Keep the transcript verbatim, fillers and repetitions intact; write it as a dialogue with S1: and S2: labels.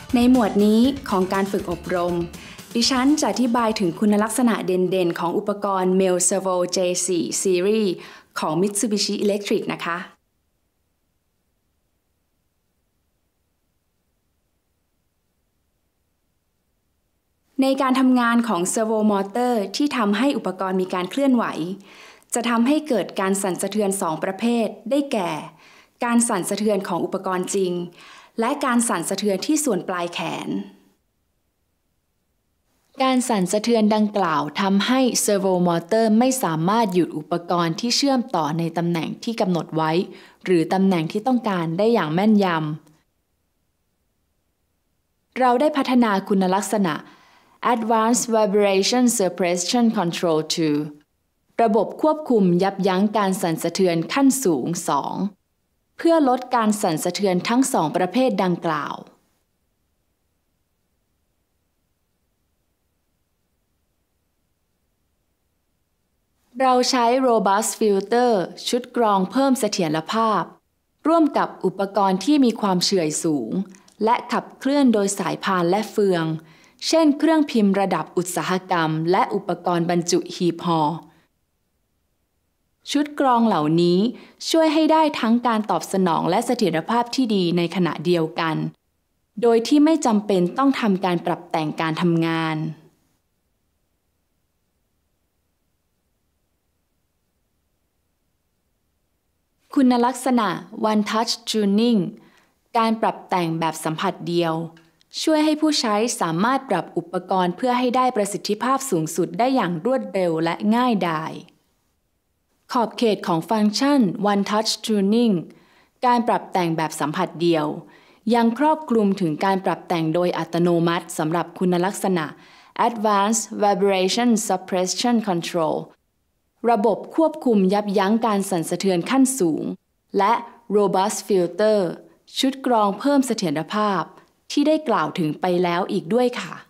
S1: ในหมวดนี้ของการฝึกอบรมดิฉันจะอธิบายถึงคุณลักษณะเด่นๆของอุปกรณ์ Mel Servo เจ โฟร์ Series ของ Mitsubishi Electric นะคะในการทำงานของ Servo Motor ที่ทำให้อุปกรณ์มีการเคลื่อนไหวจะทำให้เกิดการสั่นสะเทือนสองประเภทได้แก่การสั่นสะเทือนของอุปกรณ์จริงและการสั่นสะเทือนที่ส่วนปลายแขนการสั่นสะเทือนดังกล่าวทำให้ Servo Motor ไม่สามารถหยุดอุปกรณ์ที่เชื่อมต่อในตำแหน่งที่กำหนดไว้หรือตำแหน่งที่ต้องการได้อย่างแม่นยำเราได้พัฒนาคุณลักษณะ Advanced Vibration Suppression Control ทู ระบบควบคุมยับยั้งการสั่นสะเทือนขั้นสูง สอง เพื่อลดการสั่นสะเทือนทั้งสองประเภทดังกล่าวเราใช้ Robust Filter ชุดกรองเพิ่มเสถียรภาพร่วมกับอุปกรณ์ที่มีความเฉื่อยสูงและขับเคลื่อนโดยสายพานและเฟืองเช่นเครื่องพิมพ์ระดับอุตสาหกรรมและอุปกรณ์บรรจุหีบห่อชุดกรองเหล่านี้ช่วยให้ได้ทั้งการตอบสนองและเสถียรภาพที่ดีในขณะเดียวกันโดยที่ไม่จำเป็นต้องทำการปรับแต่งการทำงานคุณลักษณะ One Touch Tuning การปรับแต่งแบบสัมผัสเดียวช่วยให้ผู้ใช้สามารถปรับอุปกรณ์เพื่อให้ได้ประสิทธิภาพสูงสุดได้อย่างรวดเร็วและง่ายดายขอบเขตของฟังก์ชัน One Touch Tuning การปรับแต่งแบบสัมผัสเดียวยังครอบคลุมถึงการปรับแต่งโดยอัตโนมัติสำหรับคุณลักษณะ Advanced Vibration Suppression Control ระบบควบคุมยับยั้งการสั่นสะเทือนขั้นสูงและ Robust Filter ชุดกรองเพิ่มเสถียรภาพที่ได้กล่าวถึงไปแล้วอีกด้วยค่ะ